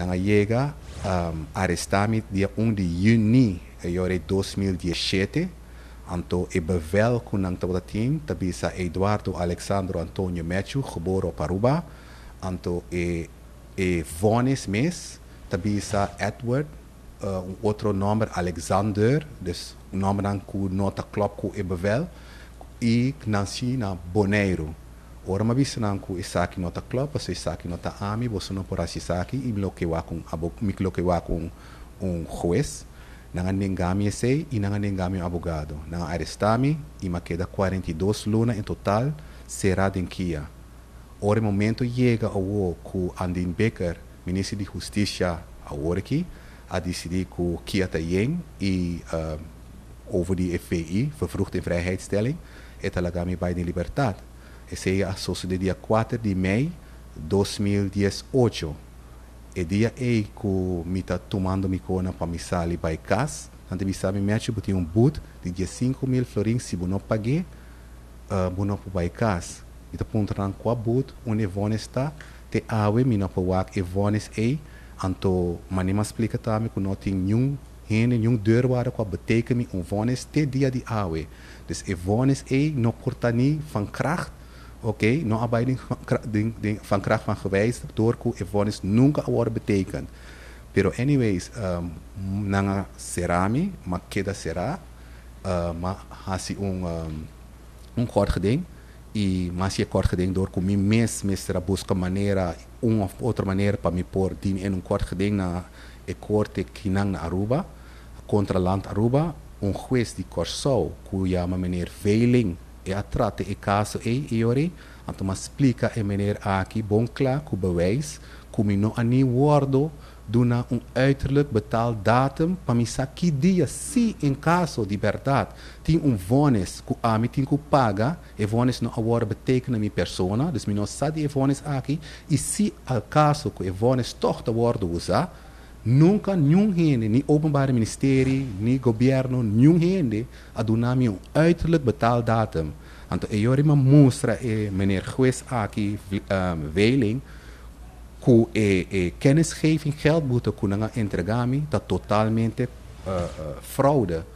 Nanga llega arrestami dia 1 de juni de 2017. Anto e bevel kunang tabatin tabisa Eduardo Alexandro Antonio Mechu, geboren op Aruba. Anto vonis mes tabisa Edward, outro nome Alexander, dus um nome dan ku nota klop ku e bevel. E nasci na Bonaire. Ora ma bisa nan ku isaki nota klop, so isaki nota ami, boso no por asisaki, e miklokewa com juez. Nanga nengami esse e nanga nengami abogado. Nanga arrestami e ma queda 42 luna em total será em Kia. Ora momento chega ao ku Andin Becker, ministro de Justiça, agora aqui, a decidir ku Kia Tayeng e over die FVI, vervroegde vrijheidsstelling, et alagami bij de libertad. Esse sucedeu dia 4 de maio de 2018. E dia que me tá tomando me cona para me sair para casa, antes de saber me acho que um boot de 5.000 florins se não paguei, não para casa. E tá pontando com a boot, onde Evone está, te awe me não para Evone é, anto manima explica também que não tem nenhum deurwaarde qua betekent vonnis te dia die awe. Dus vonnis no kortani van kracht, oké, no arbeiding van kracht van gewijs door ku vonnis nunca worden betekent. Pero anyways, nanga serami, ma queda será, ma hasi kort geding e mas je kort geding door ku mi mestra busca maneira of outra maneira para me pôr din em kort geding na e corte kinang na Aruba contra land Aruba, juez de Corsou, cuja meneer Veiling e atrate e caso iori, anto ma explica e meneer aqui bom klaar, cu bewijs, cu mi no ani wordo duna uiterlijk betaald datum, pa mi sa que dia, si in caso de verdade, tem vonnis, cu ami tem cu paga, e vonnis no award betekenen mi persona, dus mi no sa de vonnis aqui, e si al caso cu e vonnis toch te worden usa, nunca nenhum gente, nem openbaar ministerie, nem governo, nenhum gente a donami uiterlijk betaald datum. Anto e ma mostra e meneer juez aqui Veiling ku kennisgeving geldboete kunanga entregami dat totalmente fraude.